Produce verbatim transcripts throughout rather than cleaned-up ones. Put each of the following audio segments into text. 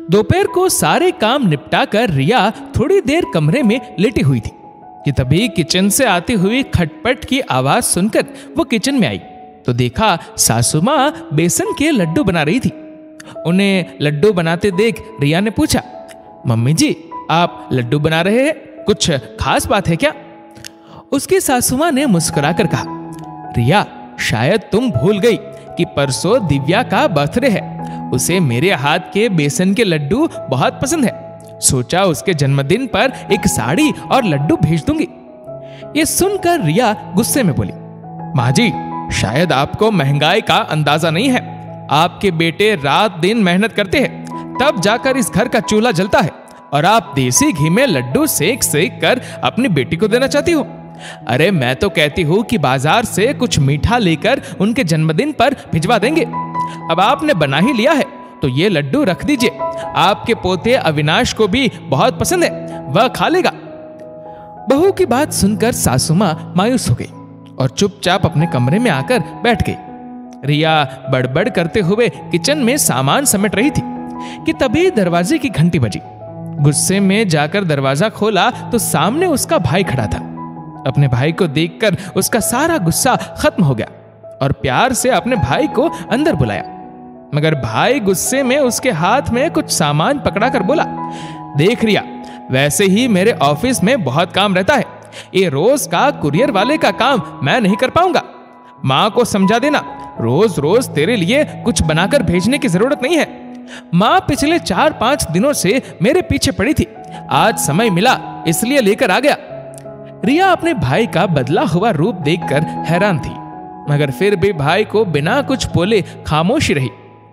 दोपहर को सारे काम निपटाकर रिया थोड़ी देर कमरे में लेटी हुई थी कि तभी किचन से आती हुई खटपट की आवाज सुनकर वो किचन में आई तो देखा सासू माँ बेसन के लड्डू बना रही थी। उन्हें लड्डू बनाते देख रिया ने पूछा, मम्मी जी आप लड्डू बना रहे हैं, कुछ खास बात है क्या? उसकी सासू माँ ने मुस्कुराकर कहा, रिया शायद तुम भूल गई कि परसों दिव्या का बर्थडे है, उसे मेरे हाथ के बेसन के लड्डू बहुत पसंद है, सोचा उसके जन्मदिन पर एक साड़ी और लड्डू भेज दूंगी। ये सुनकर रिया गुस्से में बोली, माँ जी शायद आपको महंगाई का अंदाजा नहीं है, आपके बेटे रात दिन मेहनत करते हैं तब जाकर इस घर का चूल्हा जलता है और आप देसी घी में लड्डू सेक सेक कर अपनी बेटी को देना चाहती हो। अरे मैं तो कहती हूँ कि बाजार से कुछ मीठा लेकर उनके जन्मदिन पर भिजवा देंगे। अब आपने बना ही लिया है तो ये लड्डू रख दीजिए, आपके पोते अविनाश को भी बहुत पसंद है, वह खा लेगा। बहू की बात सुनकर सासू माँ मायूस हो गई और चुपचाप अपने कमरे में आकर बैठ गई। रिया बड़बड़ करते हुए किचन में सामान समेट रही थी कि तभी दरवाजे की घंटी बजी। गुस्से में जाकर दरवाजा खोला तो सामने उसका भाई खड़ा था। अपने भाई को देखकर उसका सारा गुस्सा खत्म हो गया और प्यार से अपने भाई को अंदर बुलाया, मगर भाई गुस्से में उसके हाथ में कुछ सामान पकड़ाकर बोला, देख रिया वैसे ही मेरे ऑफिस में बहुत काम रहता है, ये रोज का कुरियर वाले का काम मैं नहीं कर पाऊंगा, माँ को समझा देना, रोज रोज तेरे लिए कुछ बनाकर भेजने की जरूरत नहीं है, माँ पिछले चार पांच दिनों से मेरे पीछे पड़ी थी, आज समय मिला इसलिए लेकर आ गया। रिया अपने भाई का बदला हुआ रूप देखकर हैरान थी, मगर फिर भी भाई को बिना कुछ बोले खामोश रही।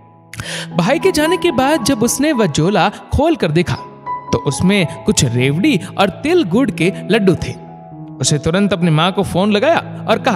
भाई के जाने के बाद जब उसने वह झोला खोल कर देखा तो उसमें कुछ रेवड़ी और तिल गुड़ के लड्डू थे। उसे तुरंत अपनी माँ को फोन लगाया और कहा,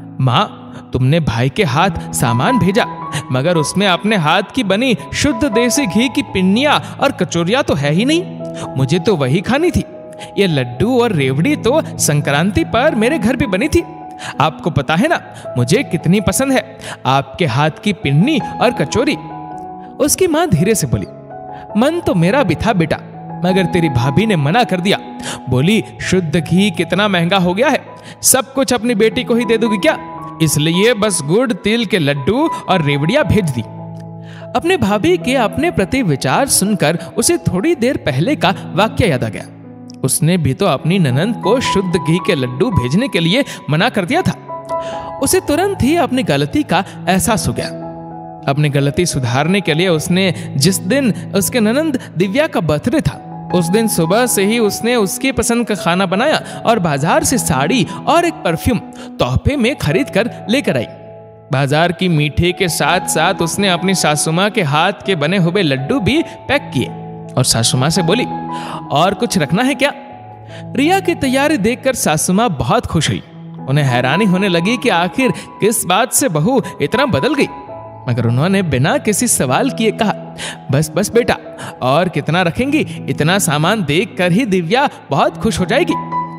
माँ तुमने भाई के हाथ सामान भेजा मगर उसमें अपने हाथ की बनी शुद्ध देसी घी की पिन्नियां और कचौरियां तो है ही नहीं, मुझे तो वही खानी थी, ये लड्डू और रेवड़ी तो संक्रांति पर मेरे घर भी बनी थी, आपको पता है ना मुझे कितनी पसंद है आपके हाथ की पिन्नी और कचौरी। उसकी माँ धीरे से बोली, मन तो मेरा भी था बेटा मगर तेरी भाभी ने मना कर दिया, बोली शुद्ध घी कितना महंगा हो गया है, सब कुछ अपनी बेटी को ही दे दूंगी क्या, इसलिए बस गुड़ तिल के लड्डू और रेवड़ियां भेज दी। अपने भाभी के अपने प्रति विचार सुनकर उसे थोड़ी देर पहले का वाक्य याद आ गया। उसने भी तो अपनी ननंद को शुद्ध घी के लड्डू भेजने के लिए मना कर दिया था। उसे तुरंत ही अपनी गलती का एहसास हो गया। अपनी गलती सुधारने के लिए उसने जिस दिन उसके ननंद दिव्या का बर्थडे था उस दिन सुबह से ही उसने उसकी पसंद का खाना बनाया और बाजार से साड़ी और एक परफ्यूम तोहफे में खरीद कर लेकर आई। बाजार की मीठे के साथ साथ उसने अपनी सासू माँ के हाथ के बने हुए लड्डू भी पैक किए और सासू माँ से बोली, और कुछ रखना है क्या? रिया की तैयारी देखकर सासू माँ बहुत खुश हुई। उन्हें हैरानी होने लगी कि आखिर किस बात से बहू इतना बदल गई, मगर उन्होंने बिना किसी सवाल किए कहा, बस बस बेटा और कितना रखेंगी, इतना सामान देख कर ही दिव्या बहुत खुश हो जाएगी।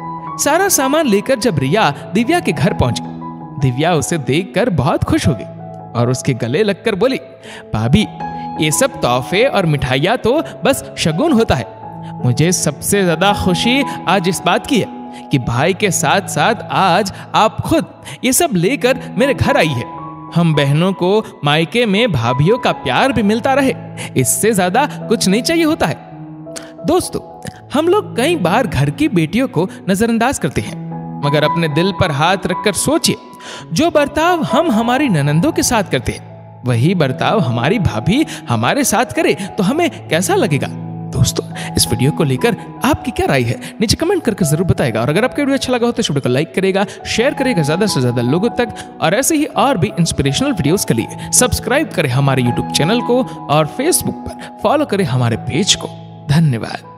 सारा सामान लेकर जब रिया दिव्या के घर पहुंची, दिव्या उसे देखकर बहुत खुश हो गई और उसके गले लगकर बोली, भाभी ये सब तोहफे और मिठाइयाँ तो बस शगुन होता है, मुझे सबसे ज्यादा खुशी आज इस बात की है कि भाई के साथ साथ आज आप खुद ये सब लेकर मेरे घर आई है। हम बहनों को मायके में भाभीियों का प्यार भी मिलता रहे, इससे ज्यादा कुछ नहीं चाहिए होता है। दोस्तों, हम लोग कई बार घर की बेटियों को नजरअंदाज करते हैं, मगर अपने दिल पर हाथ रखकर सोचिए, जो बर्ताव हम हमारी ननंदों के साथ करते हैं वही बर्ताव हमारी भाभी हमारे साथ करे तो हमें कैसा लगेगा। दोस्तों, इस वीडियो को लेकर आपकी क्या राय है नीचे कमेंट करके जरूर बताएगा, और अगर आपको वीडियो अच्छा लगा हो तो इस वीडियो को लाइक करेगा, शेयर करेगा ज्यादा से ज्यादा लोगों तक, और ऐसे ही और भी इंस्पिरेशनल वीडियोस के लिए सब्सक्राइब करें हमारे यूट्यूब चैनल को और फेसबुक पर फॉलो करें हमारे पेज को। धन्यवाद।